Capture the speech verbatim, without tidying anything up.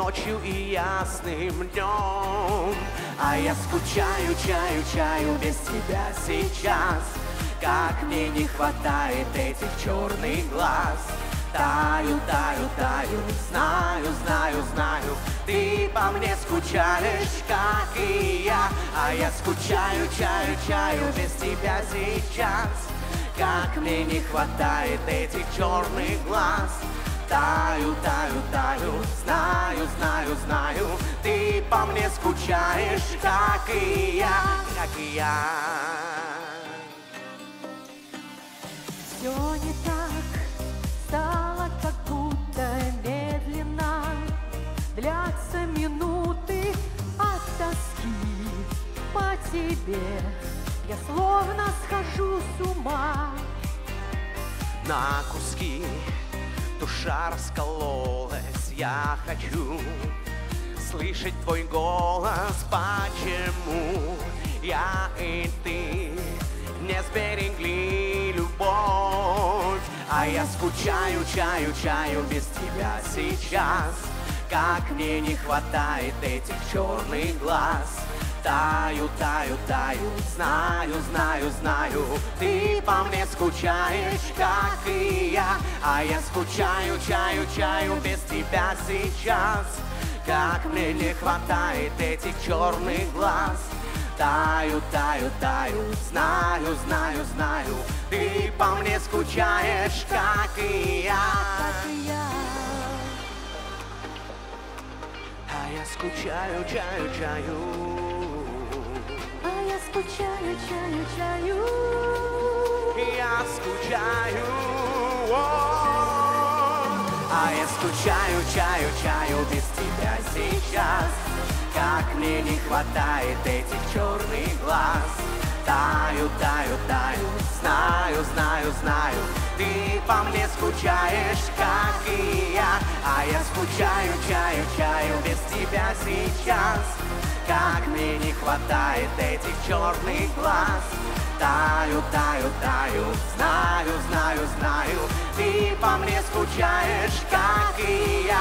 ночью и ясным днем. А я скучаю, чаю, чаю без тебя сейчас. Как мне не хватает этих черных глаз. Таю, таю, таю, знаю, знаю, знаю, ты по мне скучаешь, как и я. А я скучаю, чаю, чаю без тебя сейчас. Как мне не хватает этих черных глаз. Таю, таю, таю, знаю, знаю, знаю, ты по мне скучаешь, как и я, как и я. Все не так стало, как будто медленно длятся минуты от тоски по тебе. Я словно схожу с ума. На куски душа раскололась, я хочу слышать твой голос. Почему я и ты не сберегли любовь? А я скучаю, чаю, чаю без тебя сейчас. Как мне не хватает этих черных глаз. Таю, таю, таю, знаю, знаю, знаю, ты по мне скучаешь, как и я. А я скучаю, чаю, чаю без тебя сейчас. Как мне не хватает этих черных глаз. Таю, таю, таю, знаю, знаю, знаю, ты по мне скучаешь, как и я. Как и я. А я скучаю, чаю, чаю. А я скучаю, чаю, чаю. Я скучаю, о, а я скучаю, чаю, чаю без тебя сейчас. Как мне не хватает этих черных глаз. Таю, таю, таю, знаю, знаю, знаю, ты по мне скучаешь, как и я. А я скучаю, чаю, чаю без тебя сейчас. Как мне не хватает этих черных глаз. Таю, таю, таю, знаю, знаю, знаю, ты по мне скучаешь, как и я.